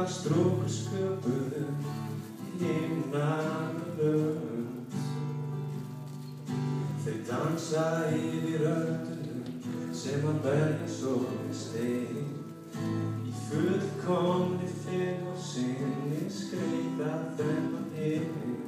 strókur sköpuðu himnar og lönd. Þau dansa yfir öldunum sem að berja sól í stein. Í fullkomni fegurð sinni skreyta þennan heim.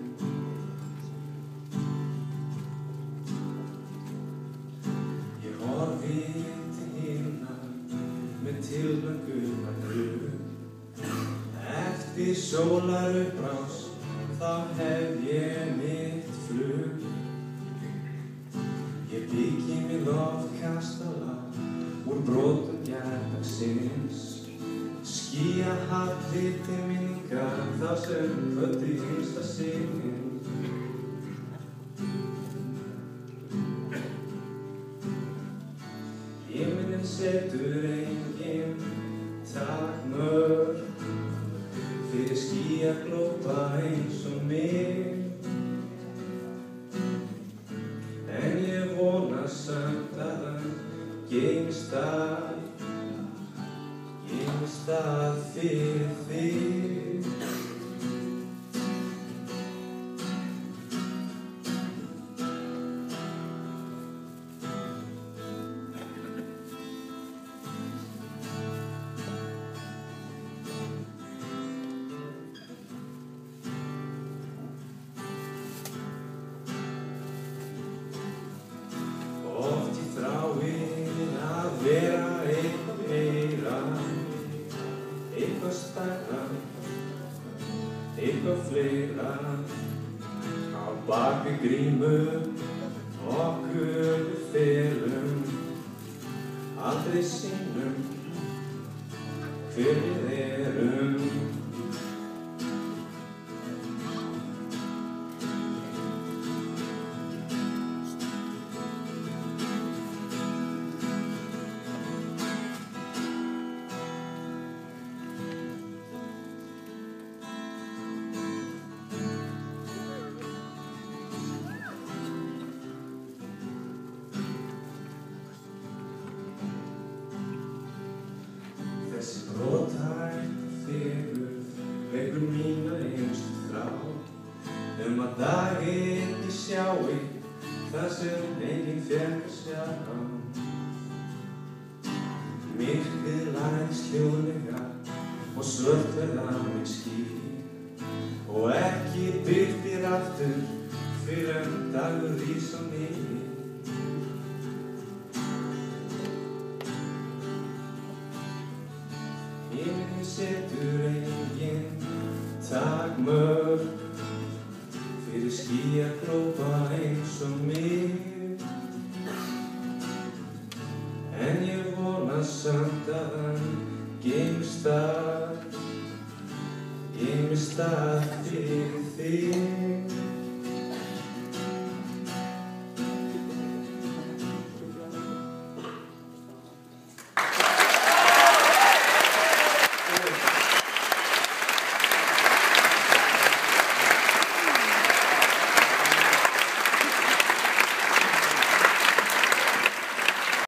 Ég horfi til himna með tilhlökkunar grun. Eftir sólarupprás þá hef ég mitt flug. Ég byggi mig loftkastala úr brotum gærdagsins. Skýjahallir til minningar þá sem kvöldi hinsta sinn. Himinn setur engin takmörk fyrir skýjaglópa eins og mig. En ég vona samt að hann geymi stað fyrir þig. Oft ég þrái að vera eitthvað meira, eitthvað stærra, eitthvað fleira. Á bak við grímu okkur við felum, aldrei sýnum hver við erum. Þessi brothætta fegurð vekur mína innstu þrá, að daginn ég sjái það sem enginn fékk að sjá. Myrkrið læðist hljóðlega og svört verða mig ský, og ekki birtir aftur fyrr en dagur rís á ný. Himinn setur engin takmörk fyrir skýjaglópa eins og mig. En ég vona samt að hann geymi stað fyrir þig.